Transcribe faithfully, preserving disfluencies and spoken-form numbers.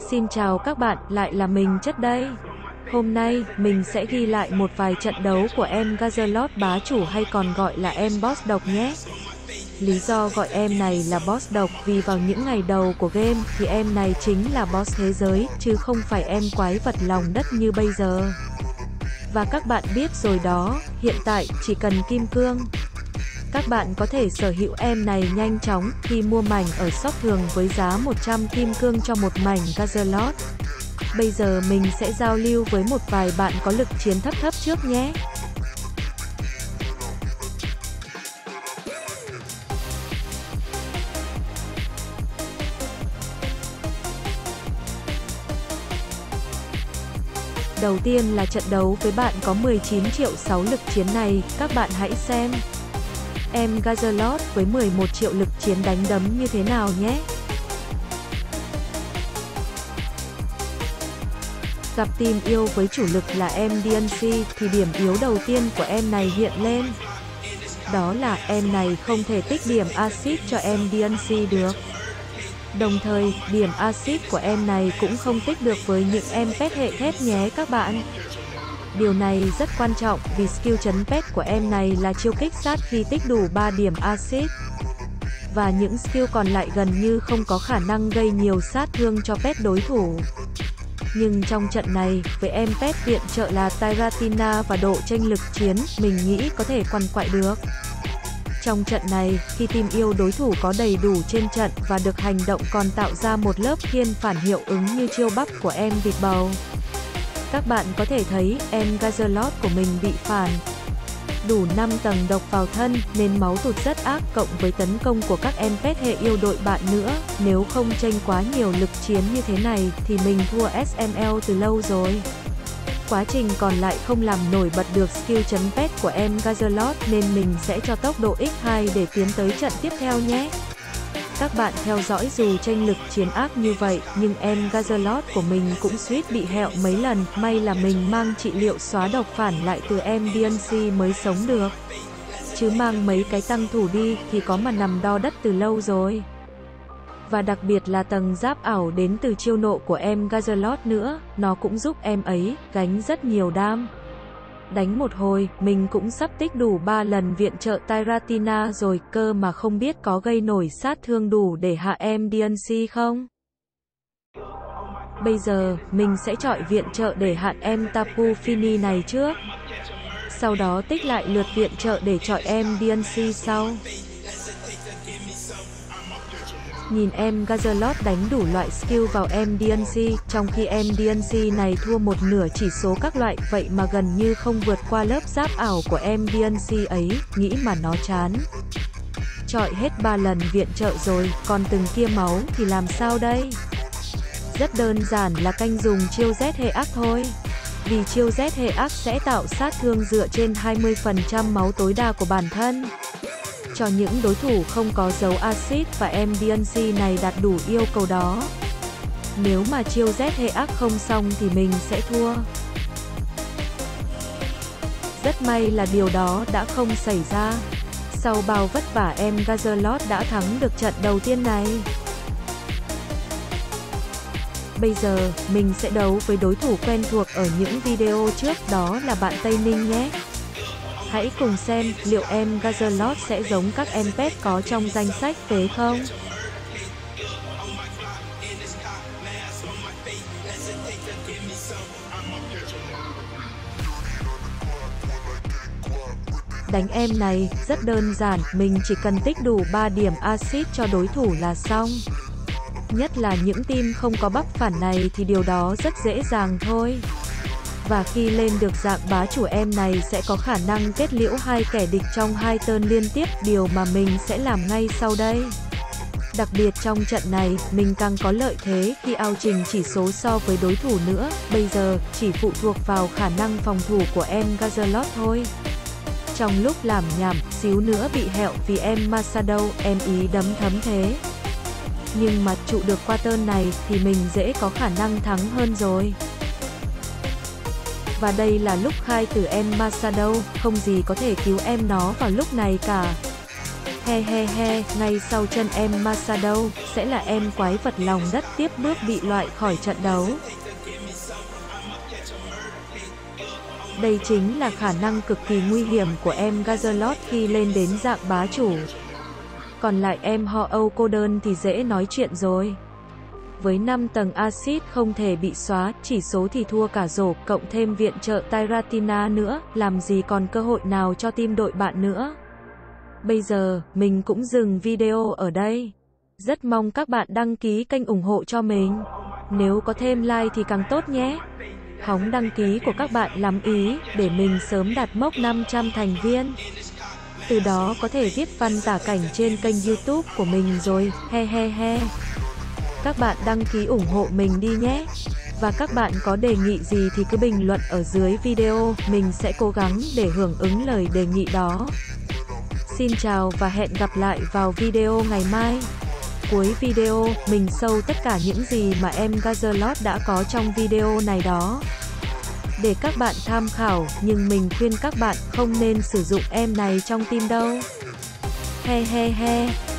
Xin chào các bạn, lại là mình Chất đây. Hôm nay, mình sẽ ghi lại một vài trận đấu của em Gazerlot bá chủ hay còn gọi là em boss độc nhé. Lý do gọi em này là boss độc vì vào những ngày đầu của game thì em này chính là boss thế giới, chứ không phải em quái vật lòng đất như bây giờ. Và các bạn biết rồi đó, hiện tại chỉ cần kim cương. Các bạn có thể sở hữu em này nhanh chóng khi mua mảnh ở shop thường với giá một trăm kim cương cho một mảnh Gazerlot. Bây giờ mình sẽ giao lưu với một vài bạn có lực chiến thấp thấp trước nhé. Đầu tiên là trận đấu với bạn có mười chín triệu sáu lực chiến này, các bạn hãy xem em Gazerlot với mười một triệu lực chiến đánh đấm như thế nào nhé. Gặp team yêu với chủ lực là em đê en xê thì điểm yếu đầu tiên của em này hiện lên. Đó là em này không thể tích điểm axit cho em đê en xê được. Đồng thời, điểm axit của em này cũng không tích được với những em pet hệ thép nhé các bạn. Điều này rất quan trọng vì skill chấn pet của em này là chiêu kích sát khi tích đủ ba điểm axit. Và những skill còn lại gần như không có khả năng gây nhiều sát thương cho pet đối thủ. Nhưng trong trận này, với em pet viện trợ là Tyratina và độ chênh lực chiến, mình nghĩ có thể quằn quại được. Trong trận này, khi team yêu đối thủ có đầy đủ trên trận và được hành động còn tạo ra một lớp thiên phản hiệu ứng như chiêu bắp của em vịt bầu. Các bạn có thể thấy, em Gazerlot của mình bị phản. Đủ năm tầng độc vào thân, nên máu tụt rất ác cộng với tấn công của các em pet hệ yêu đội bạn nữa. Nếu không chênh quá nhiều lực chiến như thế này, thì mình thua ét em lờ từ lâu rồi. Quá trình còn lại không làm nổi bật được skill chấn pet của em Gazerlot nên mình sẽ cho tốc độ nhân hai để tiến tới trận tiếp theo nhé. Các bạn theo dõi dù chênh lực chiến ác như vậy, nhưng em Gazerlot của mình cũng suýt bị hẹo mấy lần, may là mình mang trị liệu xóa độc phản lại từ em đê en xê mới sống được. Chứ mang mấy cái tăng thủ đi thì có mà nằm đo đất từ lâu rồi. Và đặc biệt là tầng giáp ảo đến từ chiêu nộ của em Gazerlot nữa, nó cũng giúp em ấy gánh rất nhiều đam. Đánh một hồi, mình cũng sắp tích đủ ba lần viện trợ Tyratina rồi, cơ mà không biết có gây nổi sát thương đủ để hạ em đê en xê không? Bây giờ, mình sẽ chọi viện trợ để hạn em Tapu Fini này trước. Sau đó tích lại lượt viện trợ để chọi em đê en xê sau. Nhìn em Gazerlot đánh đủ loại skill vào em đê en xê, trong khi em đê en xê này thua một nửa chỉ số các loại, vậy mà gần như không vượt qua lớp giáp ảo của em đê en xê ấy, nghĩ mà nó chán. Chọi hết ba lần viện trợ rồi, còn từng kia máu thì làm sao đây? Rất đơn giản là canh dùng chiêu Z hệ ác thôi. Vì chiêu Z hệ ác sẽ tạo sát thương dựa trên hai mươi phần trăm máu tối đa của bản thân. Cho những đối thủ không có dấu axit và em đê en xê này đạt đủ yêu cầu đó. Nếu mà chiêu Z hệ ác không xong thì mình sẽ thua. Rất may là điều đó đã không xảy ra. Sau bao vất vả em Gazerlot đã thắng được trận đầu tiên này. Bây giờ, mình sẽ đấu với đối thủ quen thuộc ở những video trước, đó là bạn Tây Ninh nhé. Hãy cùng xem liệu em Gazerlot sẽ giống các em pet có trong danh sách phế không? Đánh em này rất đơn giản, mình chỉ cần tích đủ ba điểm axit cho đối thủ là xong. Nhất là những team không có bắp phản này thì điều đó rất dễ dàng thôi. Và khi lên được dạng bá chủ em này sẽ có khả năng kết liễu hai kẻ địch trong hai turn liên tiếp, điều mà mình sẽ làm ngay sau đây. Đặc biệt trong trận này, mình càng có lợi thế khi ao trình chỉ số so với đối thủ nữa, bây giờ chỉ phụ thuộc vào khả năng phòng thủ của em Gazerlot thôi. Trong lúc làm nhảm, xíu nữa bị hẹo vì em Masado, em ý đấm thấm thế. Nhưng mà trụ được qua turn này thì mình dễ có khả năng thắng hơn rồi. Và đây là lúc khai tử em Masado, không gì có thể cứu em nó vào lúc này cả. He he he, ngay sau chân em Masado, sẽ là em quái vật lòng đất tiếp bước bị loại khỏi trận đấu. Đây chính là khả năng cực kỳ nguy hiểm của em Gazalot khi lên đến dạng bá chủ. Còn lại em họ Âu cô đơn thì dễ nói chuyện rồi. Với năm tầng axit không thể bị xóa, chỉ số thì thua cả rổ, cộng thêm viện trợ Tyratina nữa, làm gì còn cơ hội nào cho team đội bạn nữa. Bây giờ, mình cũng dừng video ở đây. Rất mong các bạn đăng ký kênh ủng hộ cho mình. Nếu có thêm like thì càng tốt nhé. Hóng đăng ký của các bạn lắm ý, để mình sớm đạt mốc năm trăm thành viên. Từ đó có thể viết văn tả cảnh trên kênh YouTube của mình rồi, he he he. Các bạn đăng ký ủng hộ mình đi nhé. Và các bạn có đề nghị gì thì cứ bình luận ở dưới video, mình sẽ cố gắng để hưởng ứng lời đề nghị đó. Xin chào và hẹn gặp lại vào video ngày mai. Cuối video, mình show tất cả những gì mà em Gazalot đã có trong video này đó. Để các bạn tham khảo, nhưng mình khuyên các bạn không nên sử dụng em này trong team đâu. He he he.